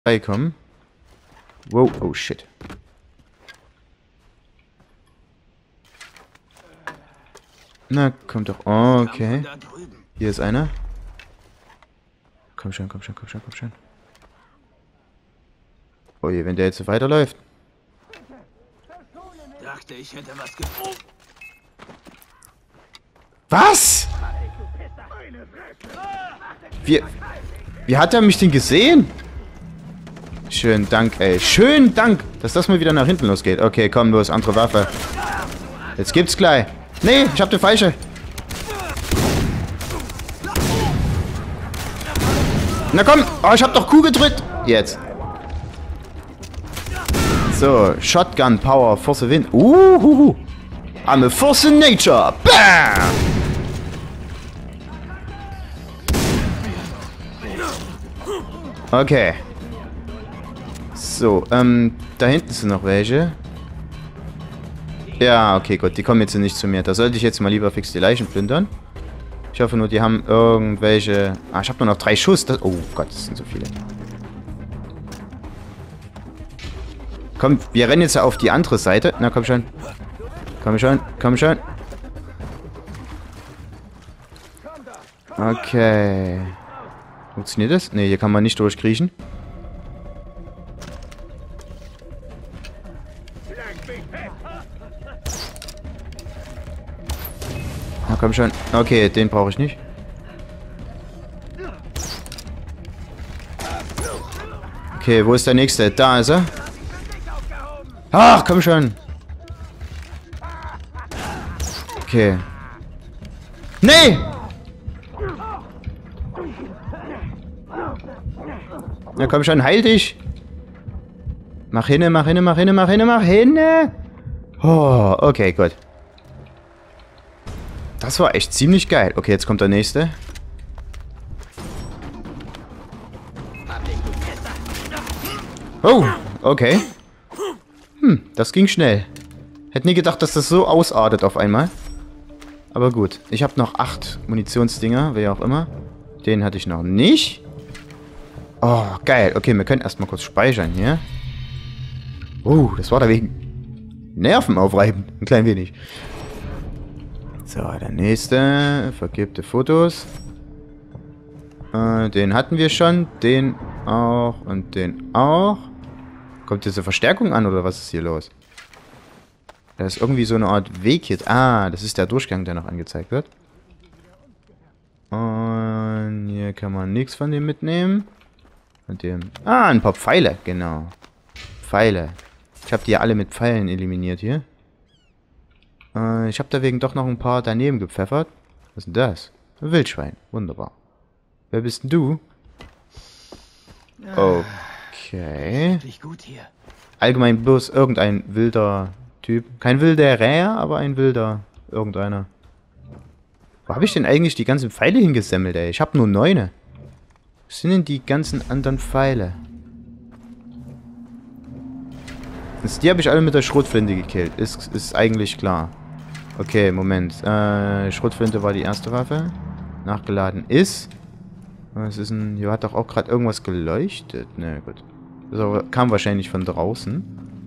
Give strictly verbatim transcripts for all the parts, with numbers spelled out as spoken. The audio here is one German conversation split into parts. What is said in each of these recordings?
Kommen. Wow, oh shit. Na, kommt doch. Oh, okay. Hier ist einer. Komm schon, komm schon, komm schon, komm schon. Oh je, wenn der jetzt so weiterläuft. Dachte, ich hätte was gefunden. Was? Wie, wie hat er mich denn gesehen? Schönen Dank, ey. Schönen Dank, dass das mal wieder nach hinten losgeht. Okay, komm, los, andere Waffe. Jetzt gibt's gleich. Nee, ich hab die falsche. Na komm. Oh, ich hab doch Q gedrückt. Jetzt. So, Shotgun Power, Force of Wind. Uhuhu. I'm a force in nature. Bam! Okay. So, ähm, da hinten sind noch welche. Ja, okay, gut, die kommen jetzt nicht zu mir. Da sollte ich jetzt mal lieber fix die Leichen plündern. Ich hoffe nur, die haben irgendwelche... Ah, ich habe nur noch drei Schuss. Das... Oh Gott, das sind so viele. Komm, wir rennen jetzt auf die andere Seite. Na, komm schon. Komm schon, komm schon. Okay. Funktioniert das? Ne, hier kann man nicht durchkriechen. Na komm schon. Okay, den brauche ich nicht. Okay, wo ist der nächste? Da ist er. Ach, komm schon. Okay. Nee! Na komm schon, heil dich. Mach hinne, mach hinne, mach hinne, mach hinne, mach hinne. Oh, okay, gut. Das war echt ziemlich geil. Okay, jetzt kommt der nächste. Oh, okay. Hm, das ging schnell. Hätte nie gedacht, dass das so ausartet auf einmal. Aber gut. Ich habe noch acht Munitionsdinger, wer auch immer. Den hatte ich noch nicht. Oh, geil. Okay, wir können erstmal kurz speichern hier. Oh, das war da wegen Nerven aufreiben. Ein klein wenig. So, der nächste. Vergibte Fotos. Äh, den hatten wir schon. Den auch und den auch. Kommt diese Verstärkung an oder was ist hier los? Da ist irgendwie so eine Art Weg hier. Ah, das ist der Durchgang, der noch angezeigt wird. Und hier kann man nichts von dem mitnehmen. Von dem. Ah, ein paar Pfeile, genau. Pfeile. Ich habe die ja alle mit Pfeilen eliminiert hier. Äh, ich habe deswegen doch noch ein paar daneben gepfeffert. Was ist denn das? Ein Wildschwein. Wunderbar. Wer bist denn du? Okay. Gut hier. Allgemein bloß irgendein wilder Typ. Kein wilder Räher, aber ein wilder irgendeiner. Wo habe ich denn eigentlich die ganzen Pfeile hingesammelt, ey? Ich habe nur neune. Was sind denn die ganzen anderen Pfeile? Die habe ich alle mit der Schrotflinte gekillt. Ist, ist eigentlich klar. Okay, Moment. Äh, Schrotflinte war die erste Waffe. Nachgeladen ist. Was ist denn... Hier hat doch auch gerade irgendwas geleuchtet. Ne, gut. Das aber, kam wahrscheinlich von draußen.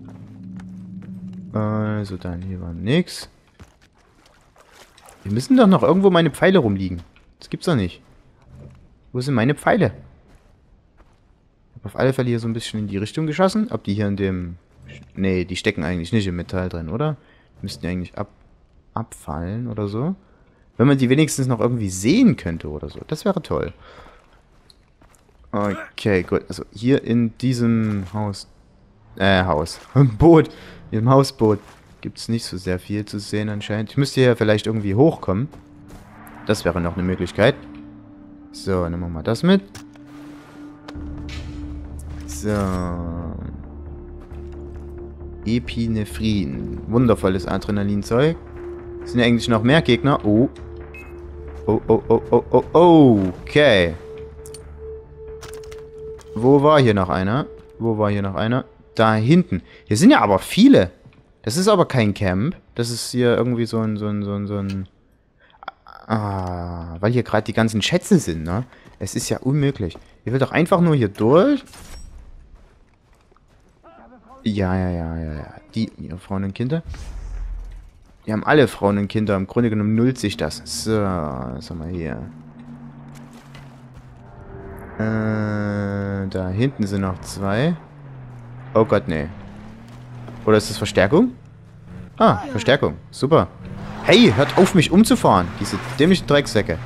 Also dann, hier war nix. Hier müssen doch noch irgendwo meine Pfeile rumliegen. Das gibt's doch nicht. Wo sind meine Pfeile? Ich habe auf alle Fälle hier so ein bisschen in die Richtung geschossen. Ob die hier in dem... Nee, die stecken eigentlich nicht im Metall drin, oder? Die müssten die eigentlich ab abfallen oder so. Wenn man die wenigstens noch irgendwie sehen könnte oder so. Das wäre toll. Okay, gut. Also hier in diesem Haus... Äh, Haus. Boot. In diesem Hausboot gibt es nicht so sehr viel zu sehen anscheinend. Ich müsste hier vielleicht irgendwie hochkommen. Das wäre noch eine Möglichkeit. So, nehmen wir mal das mit. So. Epinephrin. Wundervolles Adrenalinzeug. Sind ja eigentlich noch mehr Gegner. Oh. Oh, oh, oh, oh, oh, oh. Okay. Wo war hier noch einer? Wo war hier noch einer? Da hinten. Hier sind ja aber viele. Das ist aber kein Camp. Das ist hier irgendwie so ein, so ein, so ein, so ein... Ah, weil hier gerade die ganzen Schätze sind, ne? Es ist ja unmöglich. Ich will doch einfach nur hier durch. Ja, ja, ja, ja, ja. Die, ihre Frauen und Kinder. Die haben alle Frauen und Kinder. Im Grunde genommen nullt sich das. So, was haben wir hier? Äh, da hinten sind noch zwei. Oh Gott, nee. Oder ist das Verstärkung? Ah, Verstärkung. Super. Hey, hört auf, mich umzufahren. Diese dämlichen Drecksäcke.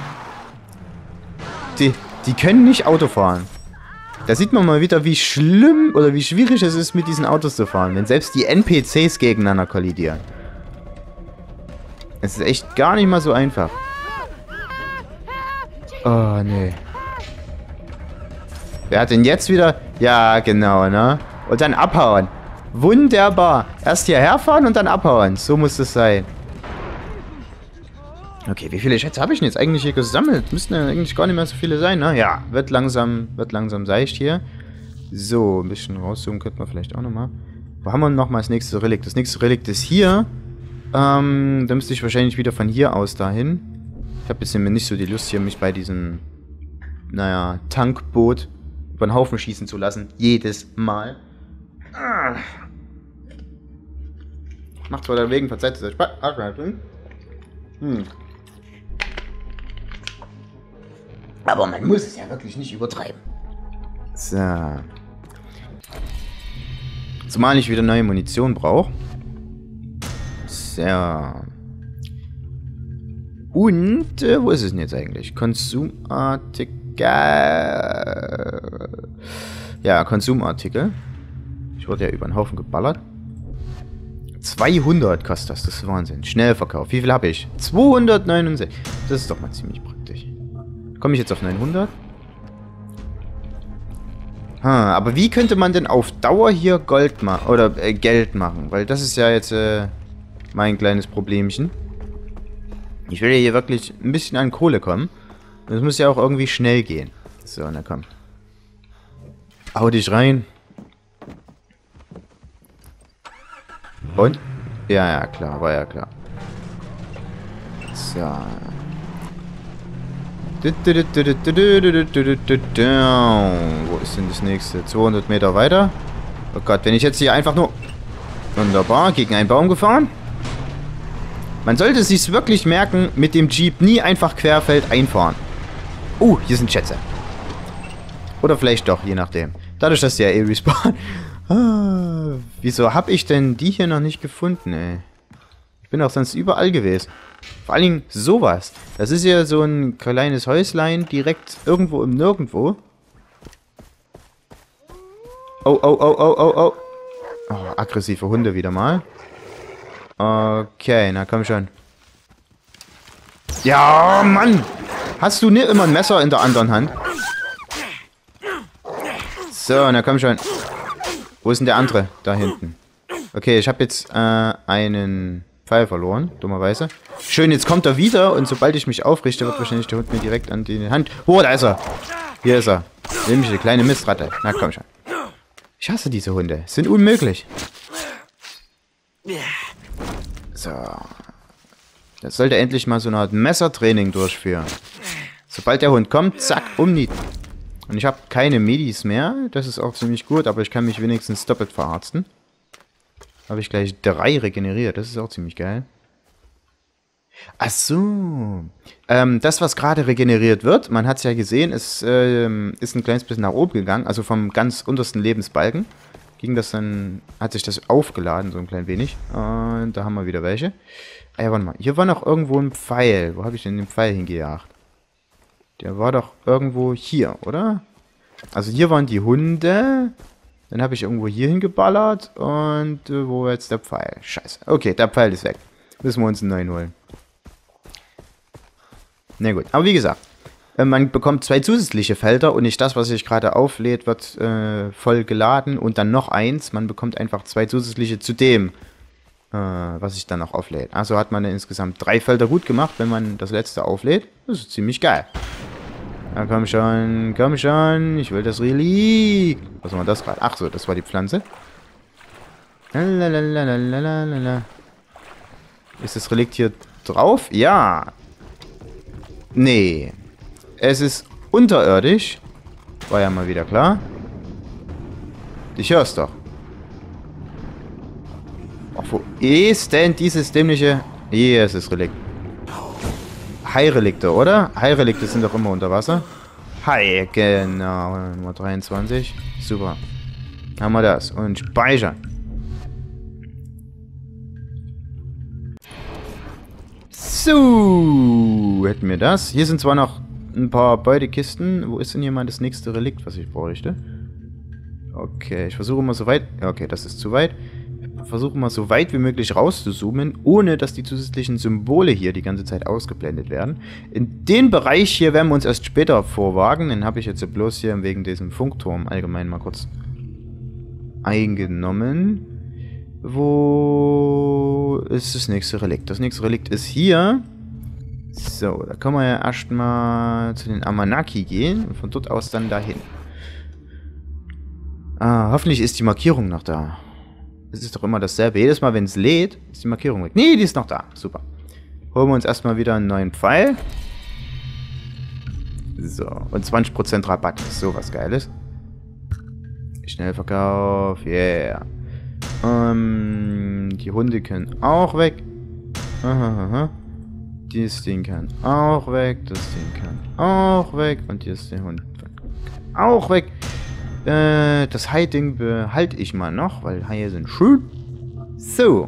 Die, die können nicht Auto fahren. Da sieht man mal wieder, wie schlimm oder wie schwierig es ist, mit diesen Autos zu fahren. Wenn selbst die N P Cs gegeneinander kollidieren. Es ist echt gar nicht mal so einfach. Oh, nee. Wer hat denn jetzt wieder... Ja, genau, ne? Und dann abhauen. Wunderbar. Erst hierher fahren und dann abhauen. So muss es sein. Okay, wie viele Schätze habe ich denn jetzt eigentlich hier gesammelt? Müssten ja eigentlich gar nicht mehr so viele sein, ne? Ja, wird langsam, wird langsam seicht hier. So, ein bisschen rauszoomen könnte man vielleicht auch nochmal. Wo haben wir nochmal das nächste Relikt? Das nächste Relikt ist hier. Ähm, da müsste ich wahrscheinlich wieder von hier aus dahin. Ich habe jetzt nicht so die Lust hier, mich bei diesem, naja, Tankboot über den Haufen schießen zu lassen. Jedes Mal. Ah. Macht zwar der Wegen von Zeit zu Zeit Spaß. Hm. Aber man muss es ja wirklich nicht übertreiben. So. Zumal ich wieder neue Munition brauche. So. Und, äh, wo ist es denn jetzt eigentlich? Konsumartikel. Ja, Konsumartikel. Ich wurde ja über den Haufen geballert. zweihundert kostet das, das ist Wahnsinn. Schnellverkauf. Wie viel habe ich? zweihundertneunundsechzig. Das ist doch mal ziemlich praktisch. Komme ich jetzt auf neunhundert? Ha, aber wie könnte man denn auf Dauer hier Gold machen oder äh, Geld machen? Weil das ist ja jetzt äh, mein kleines Problemchen. Ich will ja hier wirklich ein bisschen an Kohle kommen. Das muss ja auch irgendwie schnell gehen. So, na komm. Hau dich rein. Und? Ja, ja, klar, war ja klar. So. Wo ist denn das nächste? zweihundert Meter weiter. Oh Gott, wenn ich jetzt hier einfach nur... Wunderbar, gegen einen Baum gefahren. Man sollte es sich wirklich merken, mit dem Jeep nie einfach querfeld einfahren. Uh, hier sind Schätze. Oder vielleicht doch, je nachdem. Dadurch, dass die ja eh respawnen. Ah, wieso habe ich denn die hier noch nicht gefunden, ey? Ich bin auch sonst überall gewesen. Vor allen Dingen sowas. Das ist ja so ein kleines Häuslein direkt irgendwo im Nirgendwo. Oh, oh, oh, oh, oh, oh. Oh, aggressive Hunde wieder mal. Okay, na komm schon. Ja, Mann! Hast du nicht immer ein Messer in der anderen Hand? So, na komm schon. Wo ist denn der andere? Da hinten. Okay, ich habe jetzt äh, einen Pfeil verloren, dummerweise. Schön, jetzt kommt er wieder und sobald ich mich aufrichte, wird wahrscheinlich der Hund mir direkt an die Hand... Oh, da ist er. Hier ist er. Nämlich eine kleine Mistratte. Na komm schon. Ich hasse diese Hunde. Sind unmöglich. So. Jetzt sollte endlich mal so eine Art Messertraining durchführen. Sobald der Hund kommt, zack, umnieten. Und ich habe keine Medis mehr. Das ist auch ziemlich gut, aber ich kann mich wenigstens doppelt verarzten. Habe ich gleich drei regeneriert. Das ist auch ziemlich geil. Ach so. Ähm, das, was gerade regeneriert wird, man hat es ja gesehen, es ähm, ist ein kleines bisschen nach oben gegangen. Also vom ganz untersten Lebensbalken ging das dann, hat sich das aufgeladen, so ein klein wenig. Und da haben wir wieder welche. Ah ja, warte mal. Hier war noch irgendwo ein Pfeil. Wo habe ich denn den Pfeil hingejagt? Der war doch irgendwo hier, oder? Also hier waren die Hunde. Dann habe ich irgendwo hier hingeballert. Und äh, wo war jetzt der Pfeil? Scheiße. Okay, der Pfeil ist weg. Müssen wir uns einen neuen holen. Na gut, aber wie gesagt, man bekommt zwei zusätzliche Felder und nicht das, was sich gerade auflädt, wird äh, voll geladen und dann noch eins. Man bekommt einfach zwei zusätzliche zu dem, äh, was sich dann noch auflädt. Also hat man insgesamt drei Felder gut gemacht, wenn man das letzte auflädt. Das ist ziemlich geil. Na komm schon, komm schon, ich will das Relikt. Was war das gerade? Ach so, das war die Pflanze. Lalalala. Ist das Relikt hier drauf? Ja. Nee. Es ist unterirdisch. War ja mal wieder klar. Ich hör's doch. Wo ist denn dieses dämliche... Hier ist das Relikt. Hai-Relikte, oder? Hai-Relikte sind doch immer unter Wasser. Hai, genau. Nummer dreiundzwanzig. Super. Haben wir das. Und speichern. So. Hätten wir das. Hier sind zwar noch ein paar Beutekisten. Wo ist denn hier mal das nächste Relikt, was ich bräuchte? Okay, ich versuche mal so weit... Okay, das ist zu weit. Ich versuche mal so weit wie möglich rauszuzoomen, ohne dass die zusätzlichen Symbole hier die ganze Zeit ausgeblendet werden. In den Bereich hier werden wir uns erst später vorwagen. Den habe ich jetzt bloß hier wegen diesem Funkturm allgemein mal kurz eingenommen. Wo ist das nächste Relikt? Das nächste Relikt ist hier. So, da können wir ja erstmal zu den Amanaki gehen und von dort aus dann dahin. Ah, hoffentlich ist die Markierung noch da. Es ist doch immer dasselbe. Jedes Mal, wenn es lädt, ist die Markierung weg. Nee, die ist noch da. Super. Holen wir uns erstmal wieder einen neuen Pfeil. So, und zwanzig Prozent Rabatt. Das ist sowas Geiles. Schnellverkauf. Yeah. Ähm, die Hunde können auch weg. Aha, aha. Dieses Ding kann auch weg. Das Ding kann auch weg. Und hier ist der Hund auch weg. Äh, das Hai-Ding behalte ich mal noch, weil Haie sind schön. So.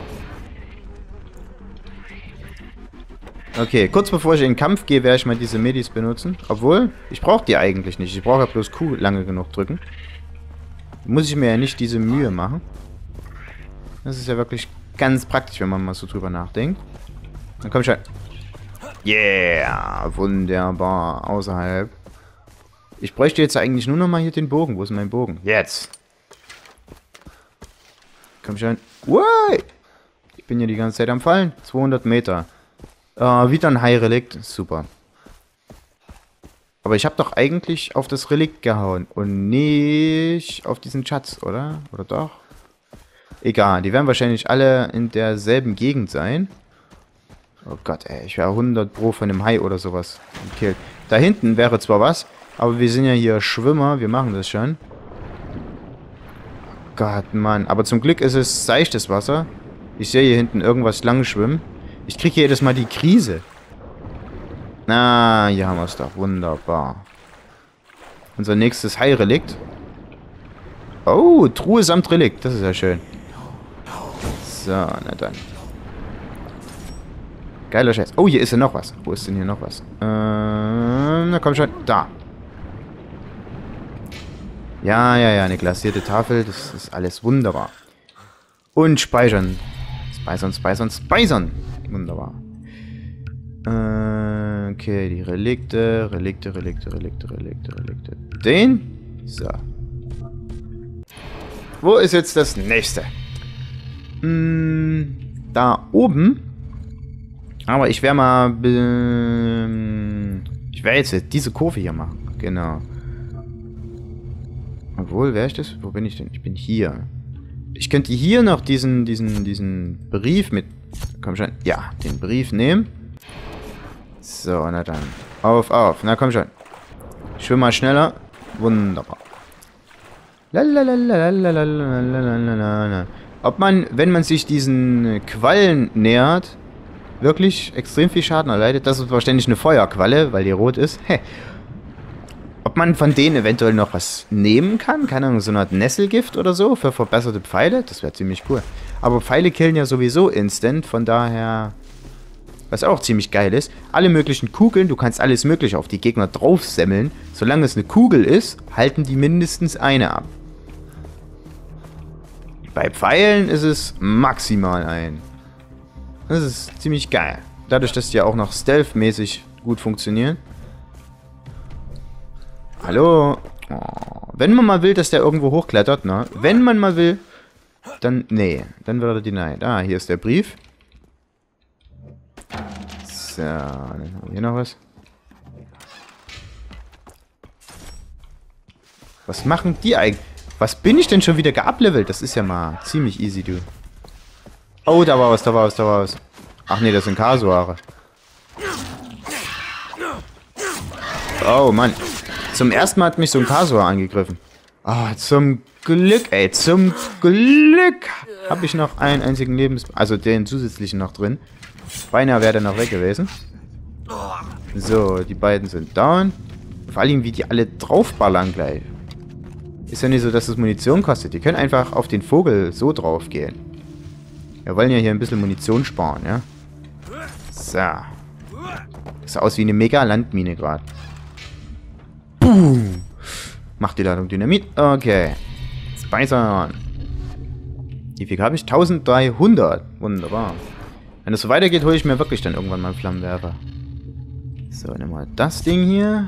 Okay, kurz bevor ich in den Kampf gehe, werde ich mal diese Medis benutzen. Obwohl, ich brauche die eigentlich nicht. Ich brauche ja bloß Q lange genug drücken. Muss ich mir ja nicht diese Mühe machen. Das ist ja wirklich ganz praktisch, wenn man mal so drüber nachdenkt. Dann komm schon. Yeah, wunderbar. Außerhalb. Ich bräuchte jetzt eigentlich nur noch mal hier den Bogen. Wo ist mein Bogen? Jetzt. Komm schon. Wow. Ich bin ja die ganze Zeit am Fallen. zweihundert Meter. Uh, wieder ein Hai-Relikt. Super. Aber ich habe doch eigentlich auf das Relikt gehauen. Und nicht auf diesen Schatz, oder? Oder doch? Egal. Die werden wahrscheinlich alle in derselben Gegend sein. Oh Gott, ey. Ich wäre hundert Pro von einem Hai oder sowas gekillt. Da hinten wäre zwar was... Aber wir sind ja hier Schwimmer, wir machen das schon. Gott, Mann. Aber zum Glück ist es seichtes Wasser. Ich sehe hier hinten irgendwas lang schwimmen. Ich kriege jedes Mal die Krise. Na, hier haben wir es doch. Wunderbar. Unser nächstes Hai-Relikt. Oh, Truhe samt Relikt. Das ist ja schön. So, na dann. Geiler Scheiß. Oh, hier ist ja noch was. Wo ist denn hier noch was? Ähm, na komm schon. Da. Ja, ja, ja, eine glasierte Tafel, das ist alles wunderbar. Und speichern. Speichern, speichern, speichern. Wunderbar. Äh, okay, die Relikte, Relikte, Relikte, Relikte, Relikte, Relikte. Den? So. Wo ist jetzt das nächste? Hm, da oben. Aber ich werde mal... Ich werde jetzt diese Kurve hier machen. Genau. Obwohl, wer ist das? Wo bin ich denn? Ich bin hier. Ich könnte hier noch diesen, diesen, diesen Brief mit... Komm schon. Ja, den Brief nehmen. So, na dann. Auf, auf. Na komm schon. Schwimm mal schneller. Wunderbar. Lalalalalalalalalala. Ob man, wenn man sich diesen Quallen nähert, wirklich extrem viel Schaden erleidet. Das ist wahrscheinlich eine Feuerqualle, weil die rot ist. Hä. Ob man von denen eventuell noch was nehmen kann? Keine Ahnung, so eine Art Nesselgift oder so für verbesserte Pfeile? Das wäre ziemlich cool. Aber Pfeile killen ja sowieso instant, von daher... Was auch ziemlich geil ist, alle möglichen Kugeln, du kannst alles mögliche auf die Gegner draufsemmeln. Solange es eine Kugel ist, halten die mindestens eine ab. Bei Pfeilen ist es maximal ein. Das ist ziemlich geil. Dadurch, dass die ja auch noch stealth-mäßig gut funktionieren. Hallo. Oh. Wenn man mal will, dass der irgendwo hochklettert, ne? Wenn man mal will, dann, nee, dann wird er denied. Ah, hier ist der Brief. So, dann haben wir hier noch was. Was machen die eigentlich? Was bin ich denn schon wieder geablevelt? Das ist ja mal ziemlich easy, du. Oh, da war was, da war was, da war was. Ach nee, das sind Kasuare. Oh, Mann. Zum ersten Mal hat mich so ein Kasuar angegriffen. Ah, oh, zum Glück, ey. Zum Glück Habe ich noch einen einzigen Lebens... Also den zusätzlichen noch drin. Beinahe wäre der noch weg gewesen. So, die beiden sind down. Vor allem, wie die alle draufballern gleich. Ist ja nicht so, dass es Munition kostet. Die können einfach auf den Vogel so drauf gehen. Wir wollen ja hier ein bisschen Munition sparen, ja? So. Das sah aus wie eine Mega-Landmine gerade. Boom. Macht die Ladung Dynamit. Okay. Speichern. Wie viel habe ich? dreizehnhundert. Wunderbar. Wenn es so weitergeht, hole ich mir wirklich dann irgendwann mal einen Flammenwerfer. So, nimm mal das Ding hier.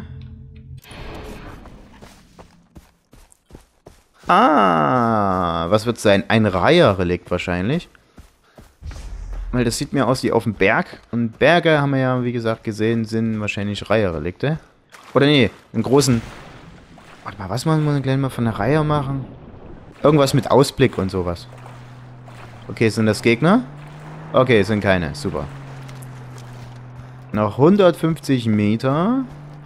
Ah, was wird es sein? Ein Reiher-Relikt wahrscheinlich. Weil das sieht mir aus wie auf dem Berg. Und Berge haben wir ja, wie gesagt, gesehen, sind wahrscheinlich Reiher-Relikte. Oder nee, einen großen... Warte mal, was wollen wir gleich mal von der Reihe machen? Irgendwas mit Ausblick und sowas. Okay, sind das Gegner? Okay, sind keine. Super. Noch hundertfünfzig Meter.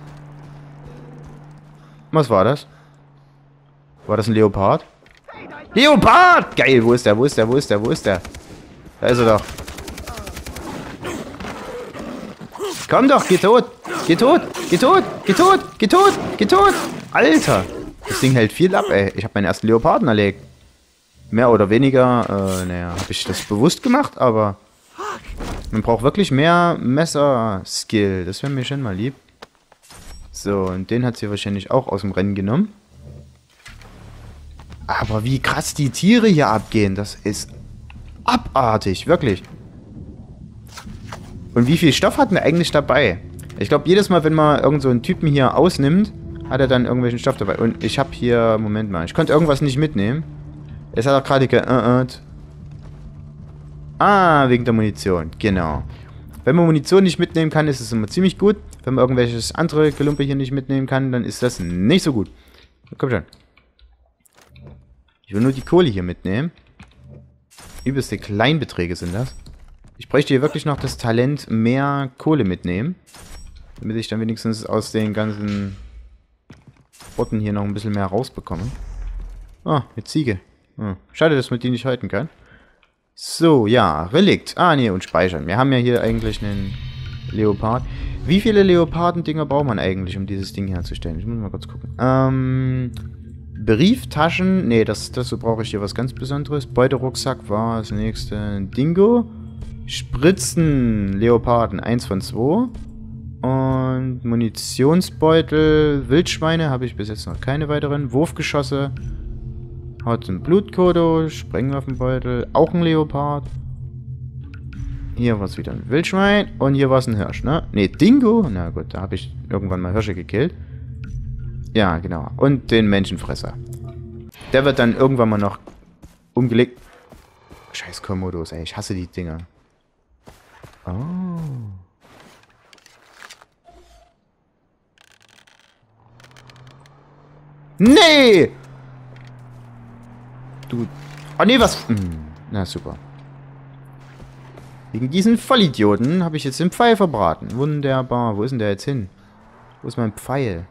Was war das? War das ein Leopard? Leopard! Geil, wo ist der, wo ist der, wo ist der, wo ist der? Da ist er doch. Komm doch, geh tot! Geh tot! Geh tot! Geh tot! Geh tot! Geh tot! Alter! Das Ding hält viel ab, ey. Ich habe meinen ersten Leoparden erlegt. Mehr oder weniger, äh, naja, habe ich das bewusst gemacht, aber man braucht wirklich mehr Messer-Skill. Das wäre mir schon mal lieb. So, und den hat sie wahrscheinlich auch aus dem Rennen genommen. Aber wie krass die Tiere hier abgehen, das ist abartig, wirklich. Und wie viel Stoff hatten wir eigentlich dabei? Ich glaube, jedes Mal, wenn man irgend so einen Typen hier ausnimmt, hat er dann irgendwelchen Stoff dabei. Und ich habe hier, Moment mal, ich konnte irgendwas nicht mitnehmen. Es hat auch gerade geirrt. Ah, wegen der Munition, genau. Wenn man Munition nicht mitnehmen kann, ist es immer ziemlich gut. Wenn man irgendwelches andere Gelumpe hier nicht mitnehmen kann, dann ist das nicht so gut. Komm schon. Ich will nur die Kohle hier mitnehmen. Übelste Kleinbeträge sind das. Ich bräuchte hier wirklich noch das Talent, mehr Kohle mitnehmen. Damit ich dann wenigstens aus den ganzen Orten hier noch ein bisschen mehr rausbekomme. Ah, eine Ziege. Hm. Schade, dass man die nicht halten kann. So, ja, Relikt. Ah, nee, und speichern. Wir haben ja hier eigentlich einen Leopard. Wie viele Leopardendinger braucht man eigentlich, um dieses Ding herzustellen? Ich muss mal kurz gucken. Ähm, Brieftaschen. Nee, das, das so brauche ich hier was ganz Besonderes. Beuterucksack war das nächste. Dingo. Spritzen, Leoparden, eins von zwei. Und Munitionsbeutel, Wildschweine habe ich bis jetzt noch keine weiteren. Wurfgeschosse. Haut ein Blutkodo, Sprengwaffenbeutel, auch ein Leopard. Hier war es wieder ein Wildschwein und hier war es ein Hirsch, ne? Ne, Dingo. Na gut, da habe ich irgendwann mal Hirsche gekillt. Ja, genau. Und den Menschenfresser. Der wird dann irgendwann mal noch umgelegt. Scheiß Komodos, ey, ich hasse die Dinger. Oh. Nee! Du... Oh nee, was... Hm. Na super. Wegen diesen Vollidioten habe ich jetzt den Pfeil verbraten. Wunderbar. Wo ist denn der jetzt hin? Wo ist mein Pfeil?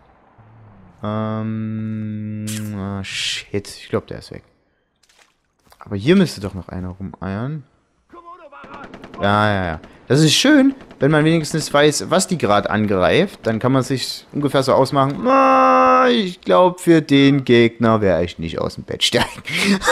Ähm... Ah, shit. Ich glaube, der ist weg. Aber hier müsste doch noch einer rumeiern. Ja, ja, ja. Das ist schön, wenn man wenigstens weiß, was die gerade angreift. Dann kann man sich ungefähr so ausmachen. Ah, ich glaube, für den Gegner wäre ich nicht aus dem Bett steigen.